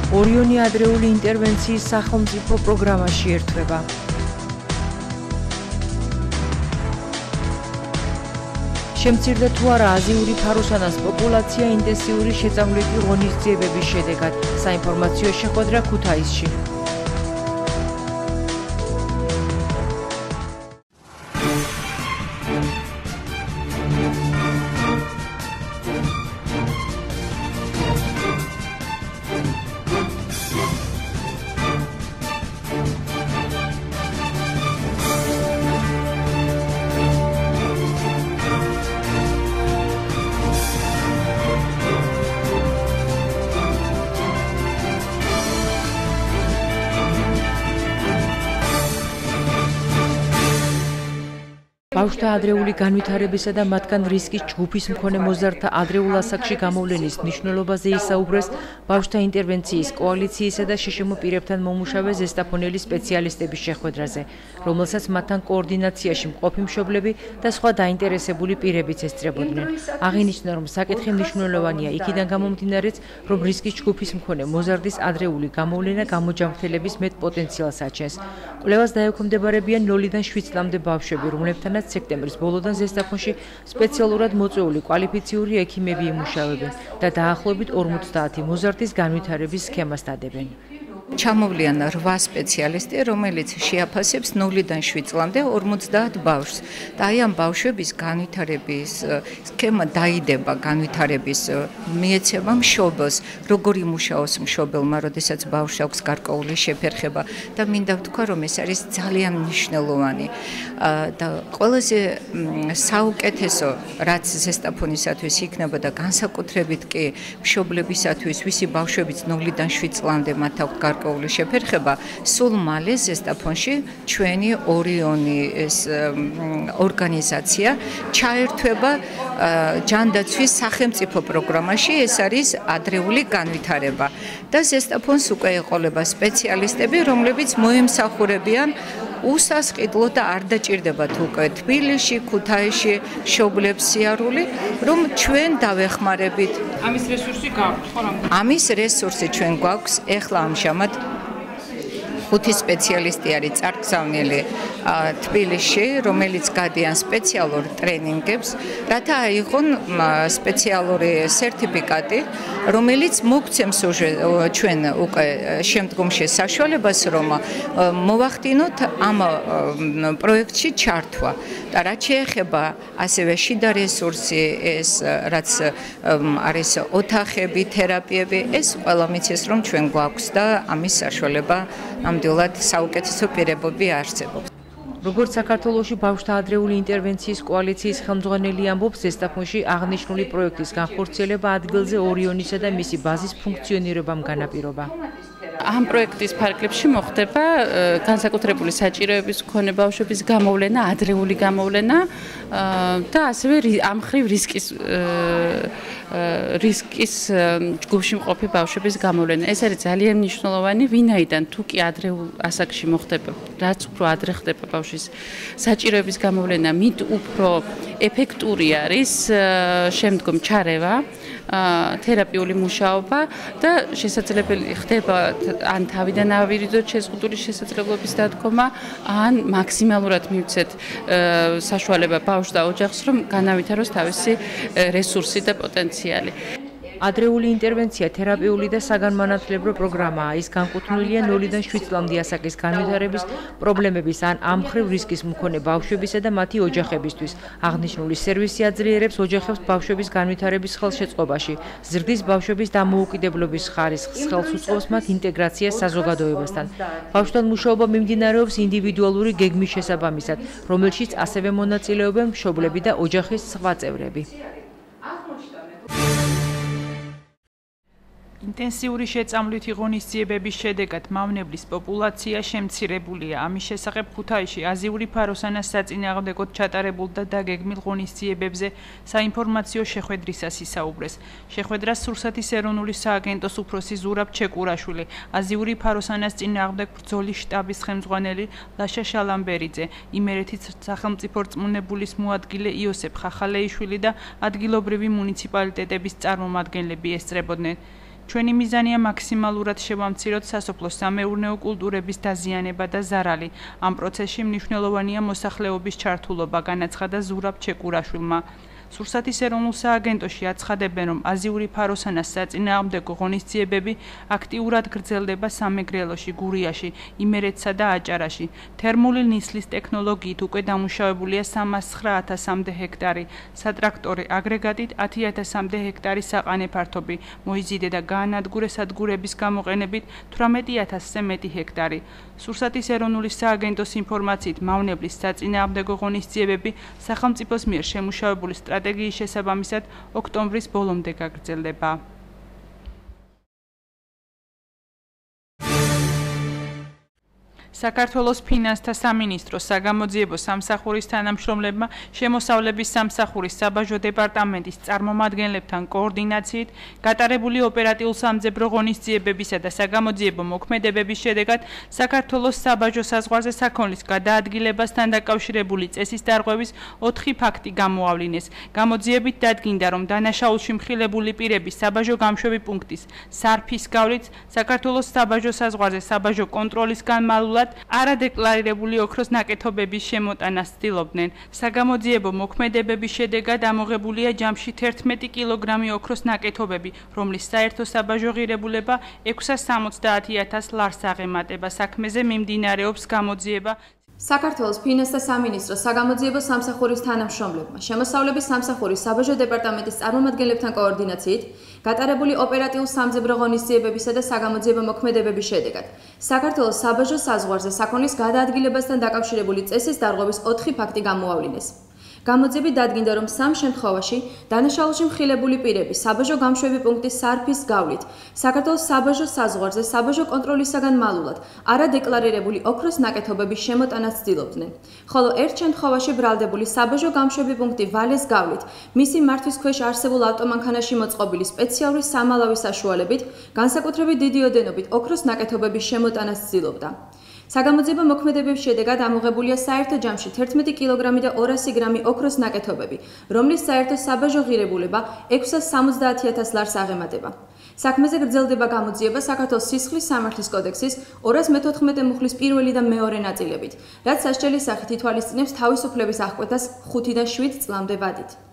ორიონი ადრეული ინტერვენციის სახელმწიფო პროგრამაში ერთვება. შემცირდა თუ არა აზიური ფაროსანას პოპულაცია ინტენსიური შეწამლითი ღონისძიებების შედეგად. საინფორმაციო შეხვედრა ქუთაისში. ბავშვთა ადრეული განვითარებისა და მათგან რისკის ჯგუფის მქონე მოზარდთა ადრეულ ასაკში გამოვლენის მნიშვნელობაზე ისაუბრეს ბავშვთა ინტერვენციის კოალიციისა და შშმ პირებთან მომუშავე ზესტაფონელი სპეციალისტების შეხვედრაზე, რომელსაც მათთან კოორდინაციაში მყოფი მშობლები და სხვა დაინტერესებული პირებიც ესწრებოდნენ. აღინიშნა, რომ საკითხი მნიშვნელოვანია იქიდან გამომდინარეც, რომ რისკის ჯგუფის მქონე მოზარდის ადრეული გამოვლენა გამოჯანმრთელების მეტ პოტენციალს აჩენს. კვლევას დაექვემდებარებიან 0-დან 7 წლამდე ბავშვები, რომლებთანაც სექტემბრის ბოლოდან ზესტაფონში სპეციალურად მოწვეული კვალიფიციური ექიმები იმუშავებენ და დაახლოებით 50 მოზარდის განვითარების სქემას დადებენ. ჩამოვლიან 8 სპეციალისტი, რომელიც შეაფასებს 0-დან 7 წლამდე 50 ბავშვს. და აი ამ ბავშვების განვითარების სქემა დაიდება განვითარების მიეცემა მშობელს, როგორ იმუშაოს მშობელმა, როდესაც ბავშვს აქვს გარკვეული შეფერხება და მინდა ვთქვა, რომ ეს არის ძალიან მნიშვნელოვანი. და ყველაზე საუკეთესო, რაც ზესტაფონისათვის იქნებოდა, განსაკუთრებით კი მშობლებისათვის, ვისი ბავშვებიც 0-დან 7 წლამდე მათ აქვს გარკვეული შეფერხება, სულ მალე ზესტაფონში ჩვენი ორიონის ორგანიზაცია ჩაერთვება ჯანდაცვის სახელმწიფო პროგრამაში, ეს არის ადრეული განვითარება. და ზესტაფონს უკვე ეყოლება სპეციალისტები, რომლებიც მოემსახურებიან უსასყიდლო და არ დაჭირდებათ უკვე თბილისში, ქუთაისში მშობლებს სიარული, რომ ჩვენ დავეხმარებით. ამის რესურსი გაქვთ, ხო რა? ამის რესურსი ჩვენ გვაქვს, ეხლა ამჟამად 5 სპეციალისტი არის წარგზავნილი თბილისში, რომელიც გადიან სპეციალურ ტრენინგებს, რათა აიღონ სპეციალური სერტიფიკატი, რომელიც მოგცემს ჩვენ უკვე შემდგომში საშუალებას, რომ მოვახდინოთ ამ პროექტში ჩართვა. და რაც შეეხება ასევე შიდა რესურსი, ეს რაც არის ოთახები, თერაპიები, ეს ყველა მიცეს, რომ ჩვენ გვაქვს და ამის საშუალება ნამდვილად საუკეთესო პირობები არსებობს. როგორც საქართველოში ბავშვთა ადრეული ინტერვენციის კოალიციის ხელმძღვანელი ამბობს, ზესტაფონში აღნიშნული პროექტის განხორციელება ადგილზე ორიონისა და მისი ბაზის ფუნქციონირებამ განაპირობა. ამ პროექტის ფარგლებში მოხდება განსაკუთრებული საჭიროების მქონე ბავშვების გამოვლენა, ადრეული გამოვლენა და ასევე ამ მხრივ რისკის ჯგუფში მყოფი ბავშვების გამოვლენა. ეს არის ძალიან მნიშვნელოვანი, ვინაიდან თუ კი ადრეულ ასაკში მოხდება, რაც უფრო ადრე ხდება ბავშვის საჭიროების გამოვლენა, მით უფრო ეფექტური არის შემდგომ ჩარევა, თერაპიული მუშაობა და შესაძლებელი ხდება ან თავიდან ავირიდოთ შეზღუდული შესაძლებლობის დადგომა, ან მაქსიმალურად მივცეთ საშუალება ბავშვს და ოჯახს, რომ განავითაროს თავისი რესურსი და პოტენციალი. ადრეული ინტერვენცია თერაპიული და საგანმანათლებლო პროგრამაა. ის განკუთვნილია 0-დან 7 წლამდე ასაკის განვითარების პრობლემების ან ამ მხრივ რისკის მქონე ბავშვებისა და მათი ოჯახებისთვის. აღნიშნული სერვისი აძლიერებს ოჯახებს ბავშვების განვითარების ხელშეწყობაში, ზრდის ბავშვების დამოუკიდებლობის ხარისხს, ხელს უწყობს მათ ინტეგრაციას საზოგადოებასთან. ბავშვთან მუშაობა მიმდინარეობს ინდივიდუალური გეგმის შესაბამისად, რომელშიც ასევე მონაწილეობენ მშობლები და ოჯახის სხვა წევრები. ინტენსიური შეწამლითი ღონისძიებების შედეგად მავნებლის პოპულაცია შემცირებულია. ამის შესახებ ქუთაისში აზიური ფაროსანას საწინააღმდეგოდ ჩატარებულ და დაგეგმილ ღონისძიებებზე საინფორმაციო შეხვედრისას ისაუბრეს. შეხვედრას სურსათის ეროვნული სააგენტოს უფროსი ზურაბ ჩეკურაშვილი, აზიური ფაროსანას წინააღმდეგ ბრძოლის შტაბის ხელმძღვანელი ლაშა შალამბერიძე, იმერეთის სახელმწიფო რწმუნებულის მოადგილე იოსებ ხახალეიშვილი და ადგილობრივი მუნიციპალიტეტების წარმომადგენლები ესწრებოდნენ. ჩვენი მიზანია მაქსიმალურად შევამციროთ სასოფლო-სამეურნეო კულტურების დაზიანება და ზარალი. ამ პროცესში მნიშვნელოვანია მოსახლეობის ჩართულობა, განაცხადა ზურაბ ჩეკურაშვილმა. სურსათის ეროვნულ სააგენტოში აცხადებენ, რომ აზიური ფაროსანას საწინააღმდეგო ღონისძიებები აქტიურად გრძელდება სამეგრელოში, გურიაში, იმერეთსა და აჭარაში. თერმული ნისლის ტექნოლოგიით უკვე დამუშავებულია 309,000-მდე ჰექტარი, სატრაქტორე აგრეგატით 10,000-მდე ჰექტარი საყანე ფართობი, მოიზიდე და გაანადგურე სადგურების გამოყენებით 18,000-ზე მეტი ჰექტარი. სურსათის ეროვნული სააგენტოს ინფორმაციით, მავნებლის საწინააღმდეგო ღონისძიებები სახელმწიფოს მიერ შემუშავებული სტრატეგიის შესაბამისად ოქტომბრის ბოლომდე გაგრძელდება. საქართველოს ფინანსთა სამინისტროს საგამოძიებო სამსახურის თანამშრომლებმა შემოსავლების სამსახურის საბაჟო დეპარტამენტის წარმომადგენლებთან კოორდინაციით გატარებული ოპერატიულ-სამძებრო ღონისძიებებისა და საგამოძიებო მოქმედებების შედეგად საქართველოს საბაჟო საზღვარზე საქონლის გადაადგილებასთან დაკავშირებული წესის დარღვევის 4 ფაქტი გამოავლინეს. გამოძიებით დადგინდა, რომ დანაშაულში მხილებული პირების საბაჟო გამშვები პუნქტის სარფის გავლით საქართველოს საბაჟო საზღვარზე საბაჟო კონტროლის განმავლად არადეკლარირებული ოქროს ნაკეთობების შემოტანას ცდილობდნენ. საგამოძიებო მოქმედებების შედეგად ამოღებულია ჯამში 11 კილოგრამი ოქროს ნაკეთობები, რომლის საერთო საბაჟო ღირებულება 670,000 ლარს აღემატება. საქმეზე მიმდინარეობს გამოძიება. საქართველოს ფინანსთა სამინისტროს საგამოძიებო სამსახურის თანამშრომლებმა შემოსავლების სამსახურის საბაჟო დეპარტამენტის წარმომადგენლებთან კოორდინაციით გატარებული ოპერატიულ-სამძებრო ღონისძიებებისა და საგამოძიებო მოქმედებების შედეგად საქართველოს საბაჟო საზღვარზე საქონლის გადაადგილებასთან დაკავშირებული წესის დარღვევის 4 ფაქტი გამოავლინეს. გამოძიებით დადგინდა, რომ 3 შემთხვევაში დანაშაულში მხილებული პირები საბაჟო გამშვები პუნქტის სარფის გავლით საქართველოს საბაჟო საზღვარზე საბაჟო კონტროლისაგან მალულად არადეკლარირებული ოქროს ნაკეთობების შემოტანას ცდილობდნენ, ხოლო ერთ შემთხვევაში ბრალდებული საბაჟო გამშვები პუნქტი ვალეს გავლით მისი მართვის ქვეშ არსებულ ავტომანქანაში მოწყობილი სპეციალური სამალავის საშუალებით განსაკუთრებით დიდი ოდენობით ოქროს ნაკეთობების შემოტანას ცდილობდა. საგამოძიებო მოქმედებების შედეგად ამოღებულია საერთო ჯამში 11 კილოგრამი და 200 გრამი ოქროს ნაკეთობები, რომლის საერთო საბაჟო ღირებულება 670,000 ლარს აღემატება. საქმეზე გრძელდება გამოძიება საქართველოს სისხლის სამართლის კოდექსის 214 მუხლის პირველი და მეორე ნაწილებით, რაც სასჯელის სახით ითვალისწინებს თავისუფლების აღკვეთას 5-დან 7 წლამდე ვადით.